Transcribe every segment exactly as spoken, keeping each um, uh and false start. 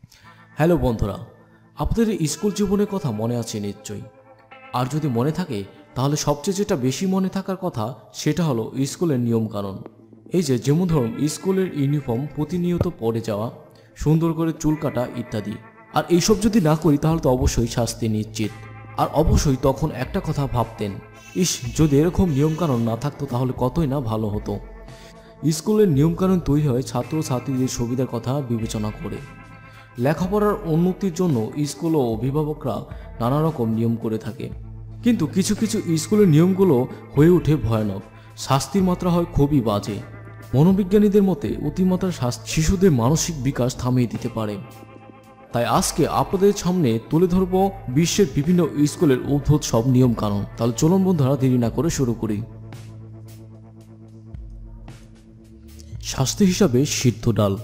Hello বন্ধুরা, আপনাদের school জীবনের কথা মনে আছে নিশ্চয়ই। আর যদি মনে থাকে তাহলে সবচেয়ে যেটা বেশি মনে থাকার কথা সেটা হলো স্কুলের নিয়মকানুন। এই যে যেমন ধরুন স্কুলের ইউনিফর্ম প্রতিনিয়ত পরে যাওয়া, সুন্দর করে চুল কাটা ইত্যাদি। আর এইসব যদি না করি তাহলে তো অবশ্যই শাস্তি নিশ্চিত। আর অবশ্যই তখন একটা কথা ভাবতেন, ইস যদি এরকম নিয়মকানুন না থাকতো তাহলে কতই না ভালো হতো। স্কুলের নিয়মকানুন তৈরি হয় ছাত্র ছাত্রীদের সুবিধার কথা বিবেচনা করে। লেখাপড়ার উন্নতির জন্য স্কুল ও অভিভাবকরা নানা রকম নিয়ম করে থাকে, কিন্তু কিছু কিছু স্কুলের নিয়মগুলো হয়ে ওঠে ভয়ানক, শাস্তির মাত্রা হয় খুবই বাজে। মনোবিজ্ঞানীদের মতে অতিমাত্রার শাস্তি শিশুদের মানসিক বিকাশ থামিয়ে দিতে পারে। তাই আজকে আপনাদের সামনে তুলে ধরব বিশ্বের বিভিন্ন স্কুলের উদ্ভূত সব নিয়ম কানুন। তাহলে চলুন বন্ধুরা দেরি না করে শুরু করি। শাস্তি হিসাবে সিদ্ধ ডাল।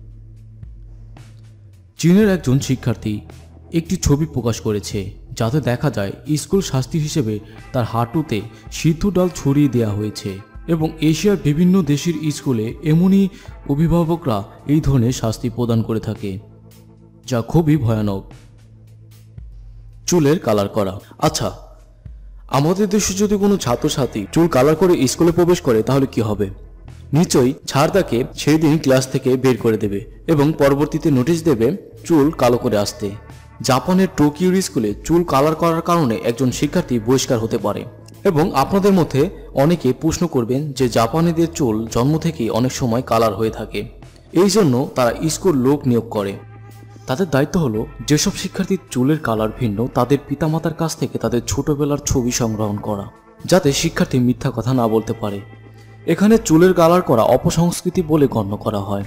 চীনের একজন শিক্ষার্থী একটি ছবি প্রকাশ করেছে যাতে দেখা যায় স্কুল শাস্তি হিসেবে তার হাঁটুতে সিদ্ধ ডাল ছড়িয়ে দেওয়া হয়েছে, এবং এশিয়ার বিভিন্ন দেশের স্কুলে এমনই অভিভাবকরা এই ধরনের শাস্তি প্রদান করে থাকে, যা খুবই ভয়ানক। চুলের কালার করা। আচ্ছা, আমাদের দেশে যদি কোনো ছাত্রছাত্রী চুল কালার করে স্কুলে প্রবেশ করে তাহলে কি হবে? নিশ্চয়ই ছাড় তাকে সেই দিন ক্লাস থেকে বের করে দেবে এবং পরবর্তীতে নোটিশ দেবে চুল কালো করে আসতে। জাপানের টোকিওর স্কুলে চুল কালার করার কারণে একজন শিক্ষার্থী বহিষ্কার হতে পারে। এবং আপনাদের মধ্যে অনেকে প্রশ্ন করবেন যে জাপানিদের চুল জন্ম থেকেই অনেক সময় কালার হয়ে থাকে, এই জন্য তারা স্কুল লোক নিয়োগ করে। তাদের দায়িত্ব হলো যেসব শিক্ষার্থীর চুলের কালার ভিন্ন তাদের পিতামাতার কাছ থেকে তাদের ছোটবেলার ছবি সংগ্রহণ করা, যাতে শিক্ষার্থী মিথ্যা কথা না বলতে পারে। এখানে চুলের কালার করা অপসংস্কৃতি বলে গণ্য করা হয়।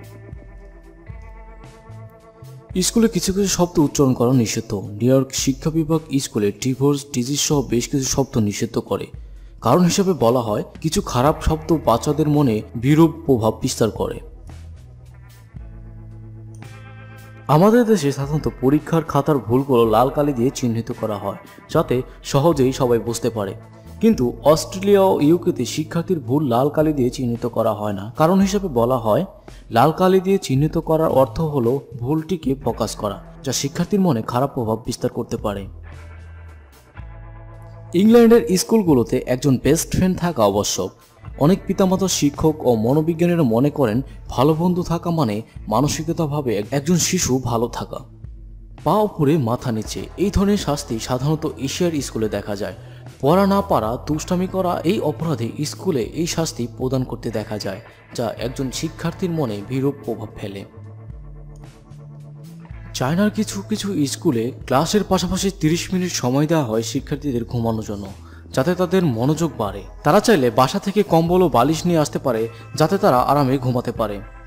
স্কুলে কিছু কিছু শব্দ উচ্চারণ করা নিষিদ্ধ। নিউ ইয়র্ক শিক্ষা বিভাগ স্কুলে ডিভোর্স, ডিজিজ সহ বেশ কিছু শব্দ নিষিদ্ধ করে। কারণ হিসেবে বলা হয় কিছু খারাপ শব্দ বাচ্চাদের মনে বিরূপ প্রভাব বিস্তার করে। আমাদের দেশে সাধারণত পরীক্ষার খাতার ভুলগুলো লাল কালি দিয়ে চিহ্নিত করা হয় যাতে সহজেই সবাই বুঝতে পারে, কিন্তু অস্ট্রেলিয়া ও ইউকেতে শিক্ষার্থীর ভুল লাল কালি দিয়ে চিহ্নিত করা হয় না। কারণ হিসেবে বলা হয় লাল কালি দিয়ে চিহ্নিত করার অর্থ হলো ভুলটিকে ফোকাস করা, যা শিক্ষার্থীর মনে খারাপ প্রভাব বিস্তার করতে পারে। ইংল্যান্ডের স্কুলগুলোতে একজন বেস্ট ফ্রেন্ড থাকা আবশ্যক। অনেক পিতামাতা, শিক্ষক ও মনোবিজ্ঞানীরা মনে করেন ভালো বন্ধু থাকা মানে মানসিকতাভাবে একজন শিশু ভালো থাকা। পা উপরে মাথা নিচে, এই ধরনের শাস্তি সাধারণত এশিয়ার স্কুলে দেখা যায়। পড়া না পারা, দুষ্টামি করা এই অপরাধে স্কুলে এই শাস্তি প্রদান করতে দেখা যায়, যা একজন শিক্ষার্থীর মনে বিরূপ প্রভাব ফেলে। চায়নার কিছু কিছু স্কুলে ক্লাসের পাশাপাশি তিরিশ মিনিট সময় দেওয়া হয় শিক্ষার্থীদের ঘুমানোর জন্য, যাতে তাদের মনোযোগ বাড়ে। তারা চাইলে বাসা থেকে কম্বল ও বালিশ নিয়ে আসতে পারে যাতে তারা আরামে ঘুমাতে পারে।